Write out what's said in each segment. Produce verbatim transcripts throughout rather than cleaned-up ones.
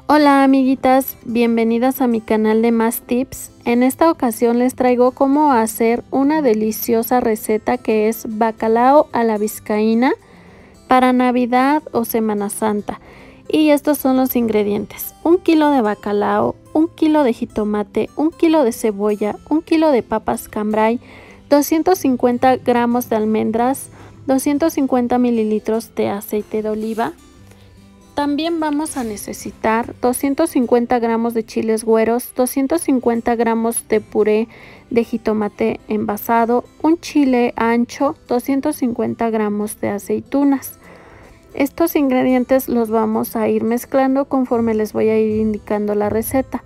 Hola amiguitas, bienvenidas a mi canal de Más Tips. En esta ocasión les traigo cómo hacer una deliciosa receta que es bacalao a la vizcaína para Navidad o Semana Santa. Y estos son los ingredientes: un kilo de bacalao, un kilo de jitomate, un kilo de cebolla, un kilo de papas cambray, doscientos cincuenta gramos de almendras, doscientos cincuenta mililitros de aceite de oliva. También vamos a necesitar doscientos cincuenta gramos de chiles güeros, doscientos cincuenta gramos de puré de jitomate envasado, un chile ancho, doscientos cincuenta gramos de aceitunas. Estos ingredientes los vamos a ir mezclando conforme les voy a ir indicando la receta.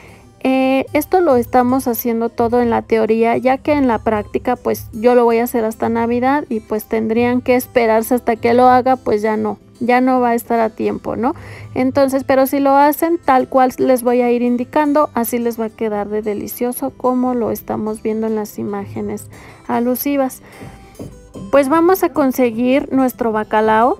Eh, esto lo estamos haciendo todo en la teoría, ya que en la práctica pues yo lo voy a hacer hasta Navidad y pues tendrían que esperarse hasta que lo haga, pues ya no. ya no va a estar a tiempo, ¿no? Entonces, pero si lo hacen tal cual les voy a ir indicando, así les va a quedar de delicioso como lo estamos viendo en las imágenes alusivas. Pues vamos a conseguir nuestro bacalao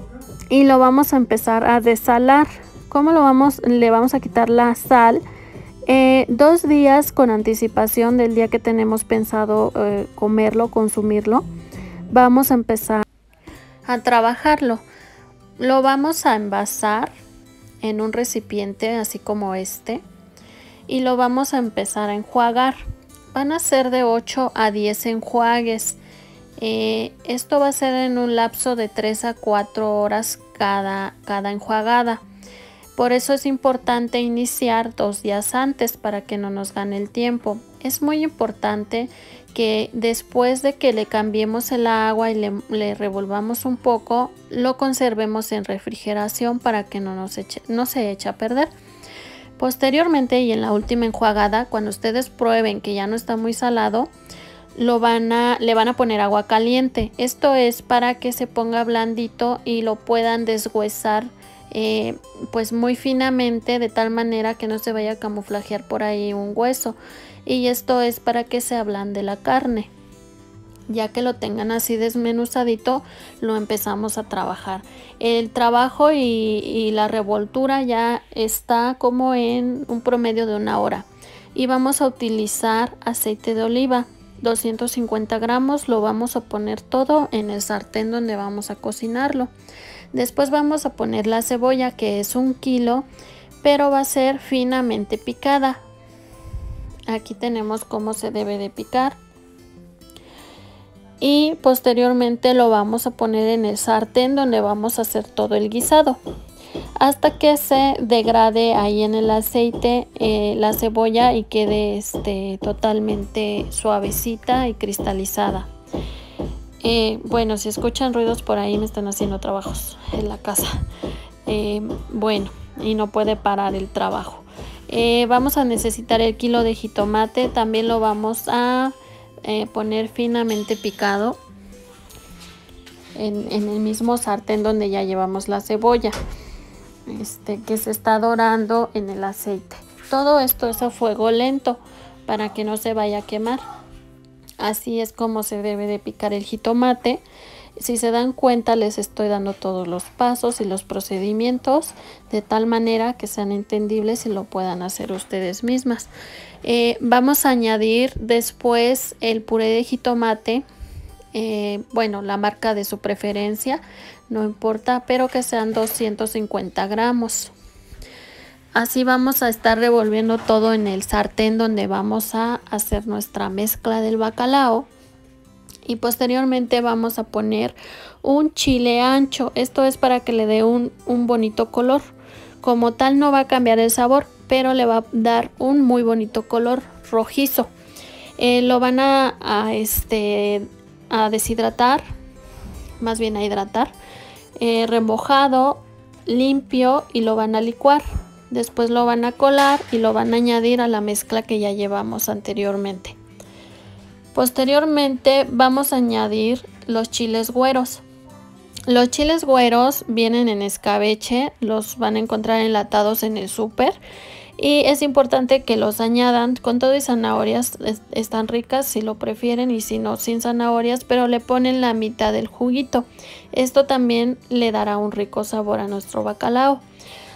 y lo vamos a empezar a desalar. ¿Cómo lo vamos? Le vamos a quitar la sal eh, dos días con anticipación del día que tenemos pensado eh, comerlo, consumirlo. Vamos a empezar a trabajarlo. Lo vamos a envasar en un recipiente así como este y lo vamos a empezar a enjuagar. Van a ser de ocho a diez enjuagues. Eh, esto va a ser en un lapso de tres a cuatro horas cada, cada enjuagada. Por eso es importante iniciar dos días antes para que no nos gane el tiempo. Es muy importante que después de que le cambiemos el agua y le, le revolvamos un poco, lo conservemos en refrigeración para que no, nos eche, no se eche a perder. Posteriormente y en la última enjuagada, cuando ustedes prueben que ya no está muy salado, lo van a, le van a poner agua caliente. Esto es para que se ponga blandito y lo puedan deshuesar eh, pues muy finamente, de tal manera que no se vaya a camuflajear por ahí un hueso. Y esto es para que se ablande la carne. Ya que lo tengan así desmenuzadito, lo empezamos a trabajar. El trabajo y, y la revoltura ya está como en un promedio de una hora. Y vamos a utilizar aceite de oliva, doscientos cincuenta gramos. Lo vamos a poner todo en el sartén donde vamos a cocinarlo. Después vamos a poner la cebolla, que es un kilo, pero va a ser finamente picada. Aquí tenemos cómo se debe de picar. Y posteriormente lo vamos a poner en el sartén donde vamos a hacer todo el guisado. Hasta que se degrade ahí en el aceite eh, la cebolla y quede este, totalmente suavecita y cristalizada. Eh, bueno, si escuchan ruidos por ahí, me están haciendo trabajos en la casa. Eh, bueno, y no puede parar el trabajo. Eh, vamos a necesitar el kilo de jitomate, también lo vamos a eh, poner finamente picado en, en el mismo sartén donde ya llevamos la cebolla, este, que se está dorando en el aceite. Todo esto es a fuego lento para que no se vaya a quemar. Así es como se debe de picar el jitomate. Si se dan cuenta, les estoy dando todos los pasos y los procedimientos de tal manera que sean entendibles y lo puedan hacer ustedes mismas. Eh, vamos a añadir después el puré de jitomate, eh, bueno, la marca de su preferencia, no importa, pero que sean doscientos cincuenta gramos. Así vamos a estar revolviendo todo en el sartén donde vamos a hacer nuestra mezcla del bacalao. Y posteriormente vamos a poner un chile ancho. Esto es para que le dé un, un bonito color. Como tal no va a cambiar el sabor, pero le va a dar un muy bonito color rojizo. Eh, lo van a, a, este, a deshidratar, más bien a hidratar, eh, remojado, limpio, y lo van a licuar. Después lo van a colar y lo van a añadir a la mezcla que ya llevamos anteriormente. Posteriormente vamos a añadir los chiles güeros. Los chiles güeros vienen en escabeche, los van a encontrar enlatados en el súper. Y es importante que los añadan con todo y zanahorias, están ricas si lo prefieren, y si no, sin zanahorias, pero le ponen la mitad del juguito. Esto también le dará un rico sabor a nuestro bacalao.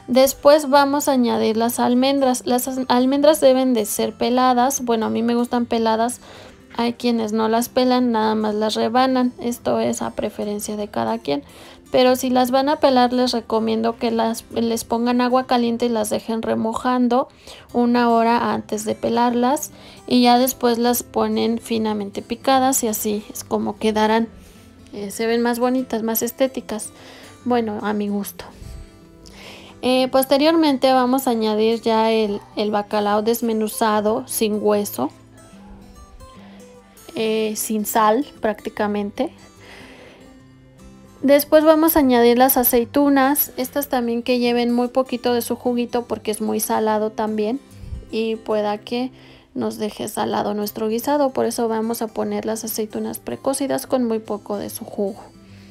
Después vamos a añadir las almendras. Las almendras deben de ser peladas. Bueno, a mí me gustan peladas. Hay quienes no las pelan, nada más las rebanan. Esto es a preferencia de cada quien. Pero si las van a pelar, les recomiendo que las, les pongan agua caliente y las dejen remojando una hora antes de pelarlas. Y ya después las ponen finamente picadas y así es como quedarán. Eh, se ven más bonitas, más estéticas. Bueno, a mi gusto. Eh, posteriormente vamos a añadir ya el, el bacalao desmenuzado sin hueso. Eh, sin sal prácticamente. Después vamos a añadir las aceitunas, estas también que lleven muy poquito de su juguito porque es muy salado también y pueda que nos deje salado nuestro guisado, por eso vamos a poner las aceitunas precocidas con muy poco de su jugo.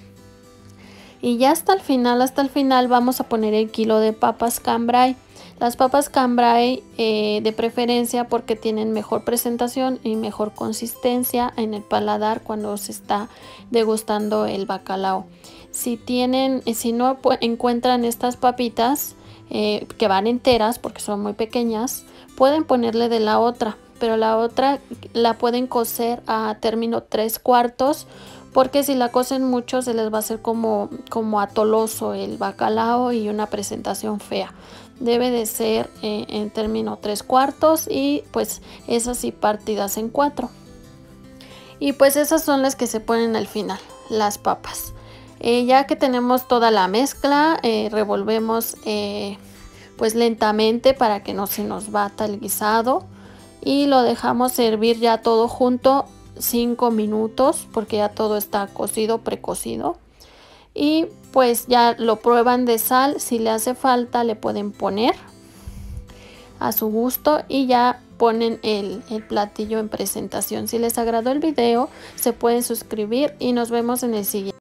Y ya hasta el final, hasta el final vamos a poner el kilo de papas cambray. Las papas cambray eh, de preferencia porque tienen mejor presentación y mejor consistencia en el paladar cuando se está degustando el bacalao. Si tienen, si no encuentran estas papitas eh, que van enteras porque son muy pequeñas, pueden ponerle de la otra, pero la otra la pueden cocer a término tres cuartos. Porque si la cocen mucho se les va a hacer como, como atoloso el bacalao y una presentación fea. Debe de ser eh, en término tres cuartos y pues esas sí partidas en cuatro. Y pues esas son las que se ponen al final, las papas. Eh, ya que tenemos toda la mezcla, eh, revolvemos eh, pues lentamente para que no se nos bata el guisado. Y lo dejamos servir ya todo junto cinco minutos porque ya todo está cocido, precocido. Y pues ya lo prueban de sal, si le hace falta le pueden poner a su gusto y ya ponen el, el platillo en presentación. Si les agradó el video se pueden suscribir y nos vemos en el siguiente.